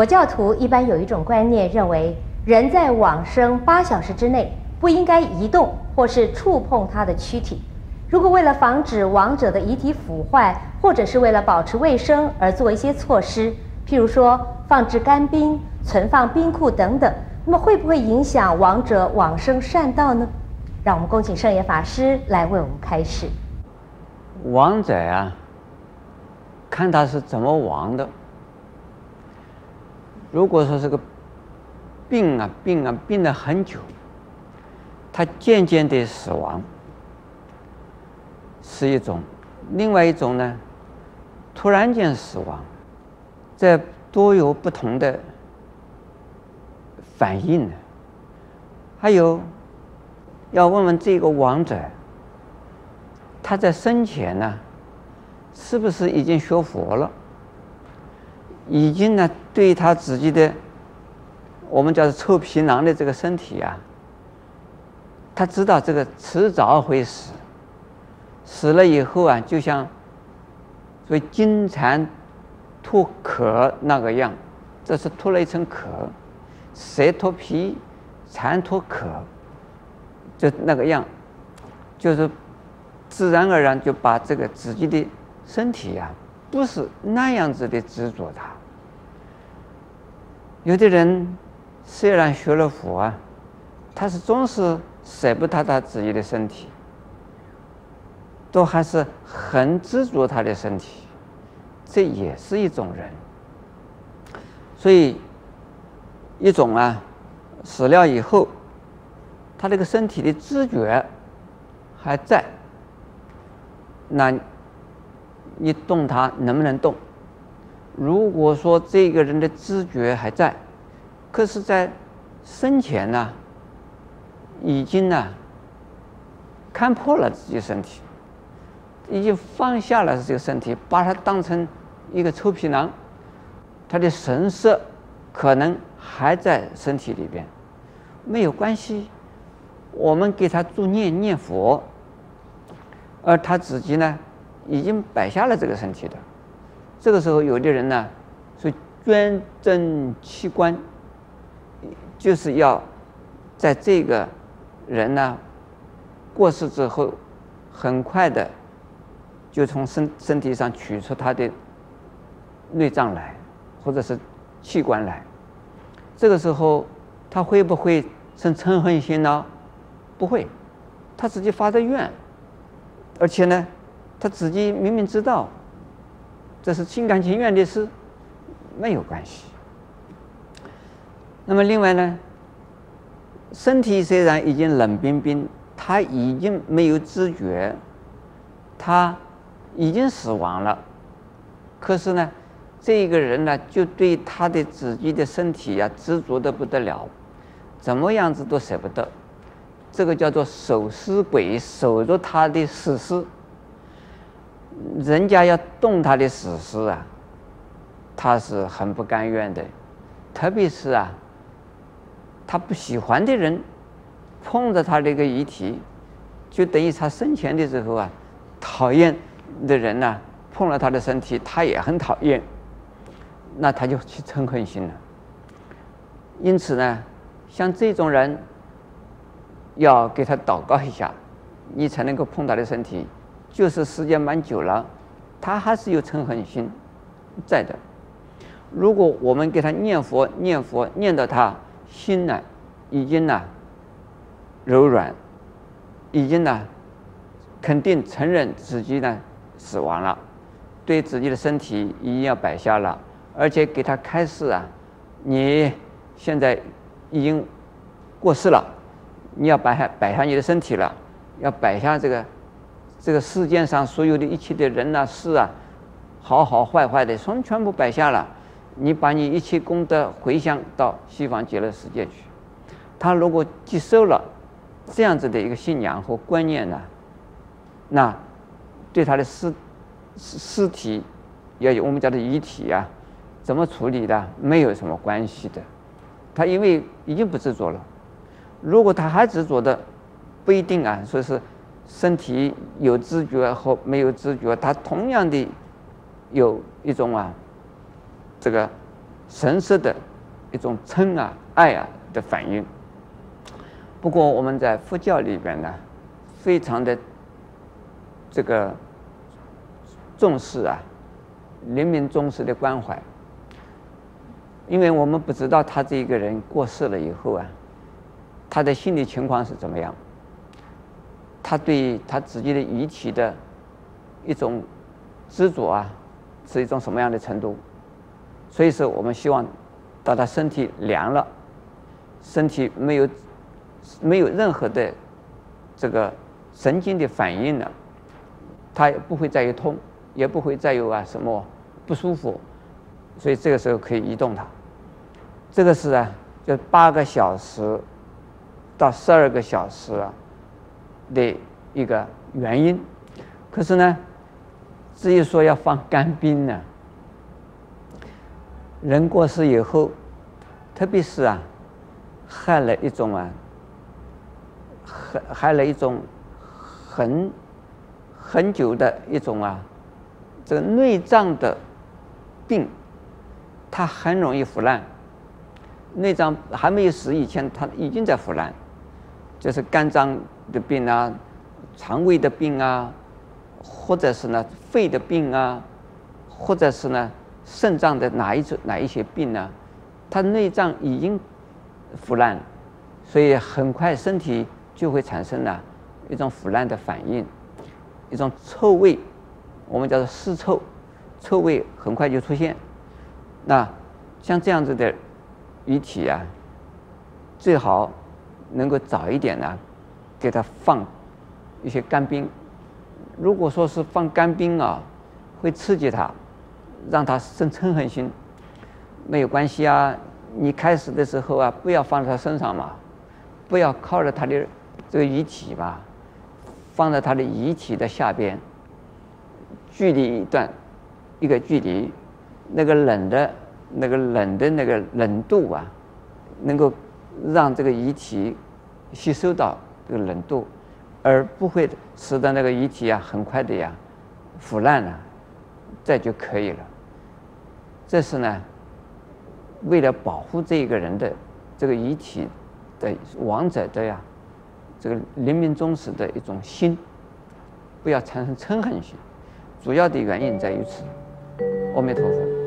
佛教徒一般有一种观念，认为人在往生8小时之内不应该移动或是触碰他的躯体。如果为了防止亡者的遗体腐坏，或者是为了保持卫生而做一些措施，譬如说放置干冰、存放冰库等等，那么会不会影响亡者往生善道呢？让我们恭请圣严法师来为我们开示。 亡者啊，看他是怎么亡的。如果说是个病了很久，他渐渐的死亡，是一种；另外一种呢，突然间死亡，这都有不同的反应呢。还有，要问问这个亡者，他在生前呢，是不是已经学佛了？已经呢，对他自己的，我们叫做臭皮囊的这个身体啊，他知道这个迟早会死，死了以后啊，就像所谓金蝉脱壳那个样，这是脱了一层壳，蛇脱皮，蝉脱壳，就那个样，就是自然而然就把这个自己的身体啊，不是那样子的执着它。有的人虽然学了佛啊，他是总是舍不得他自己的身体，都还是很执着他的身体，这也是一种人。所以一种啊，死了以后，他这个身体的知觉还在，那你动它能不能动？如果说这个人的知觉还在，可是在生前呢，已经呢看破了自己身体，已经放下了这个身体，把它当成一个臭皮囊，他的神色可能还在身体里边，没有关系，我们给他助念佛，而他自己呢已经摆下了这个身体的。这个时候有的人呢是捐赠器官，就是要在这个人呢过世之后，很快的就从身体上取出他的内脏来，或者是器官来。这个时候他会不会生嗔恨心呢？不会，他自己发的愿，而且呢他自己明明知道这是心甘情愿的事，没有关系。那么另外呢，身体虽然已经冷冰冰，他已经没有知觉，他已经死亡了，可是呢这个人呢就对他的自己的身体啊执着得不得了，怎么样子都舍不得。这个叫做守尸鬼，守着他的死尸。人家要动他的死尸啊，他是很不甘愿的。特别是啊，他不喜欢的人碰着他这个遗体，就等于他生前的时候啊，讨厌的人呢碰了他的身体，他也很讨厌，那他就去嗔恨心了。因此呢，像这种人要给他祷告一下，你才能够碰他的身体。就是时间蛮久了，他还是有嗔恨心在的。如果我们给他念佛念到他心呢已经呢柔软，已经呢肯定承认自己呢死亡了，对自己的身体已经要摆下了，而且给他开示啊，你现在已经过世了，你要摆下你的身体了，要摆下这个世界上所有的一切的人啊事啊，好好坏坏的全部摆下了，你把你一切功德回向到西方极乐世界去。他如果接受了这样子的一个信仰和观念呢，那对他的尸体，要有我们叫的遗体啊，怎么处理的没有什么关系的。他因为已经不执着了，如果他还执着的，不一定啊，说是身体有知觉和没有知觉，他同样的有一种啊这个神色的一种嗔啊、爱啊的反应。不过我们在佛教里边呢，非常的这个重视啊，临命终时的关怀，因为我们不知道他这一个人过世了以后啊，他的心理情况是怎么样，他对他自己的遗体的一种执着啊，是一种什么样的程度？所以说，我们希望到他身体凉了，身体没有任何的这个神经的反应了，他也不会再有痛，也不会再有啊什么不舒服，所以这个时候可以移动它。这个是啊，就8个小时到12个小时啊的一个原因。可是呢，至于说要放干冰呢，人过世以后，特别是啊，害了一种很久的一种啊，这个内脏的病，它很容易腐烂。内脏还没有死以前，它已经在腐烂，就是肝脏的病啊、肠胃的病啊，或者是呢肺的病啊，或者是呢肾脏的哪一些病呢，它内脏已经腐烂，所以很快身体就会产生了一种腐烂的反应，一种臭味，我们叫做尸臭，臭味很快就出现。那像这样子的遗体啊，最好能够早一点呢，给它放一些干冰。如果说是放干冰啊，会刺激它，让它生嗔恨心，没有关系啊。你开始的时候啊，不要放在他身上嘛，不要靠着他的这个遗体吧，放在他的遗体的下边，距离一个距离，那个冷的那个冷度啊，能够让这个遗体吸收到这个冷度，而不会使得那个遗体啊很快的呀腐烂了，这就可以了。这是呢，为了保护这个人的这个遗体的亡者的呀这个临命终时的一种心，不要产生嗔恨心，主要的原因在于此。阿弥陀佛。